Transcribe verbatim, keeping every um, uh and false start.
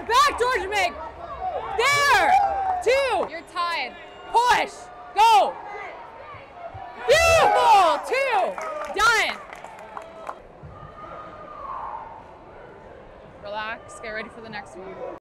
back, Georgia Meg. There. Two. You're tied. Push. Go. Beautiful. Two. Done. Relax. Get ready for the next one.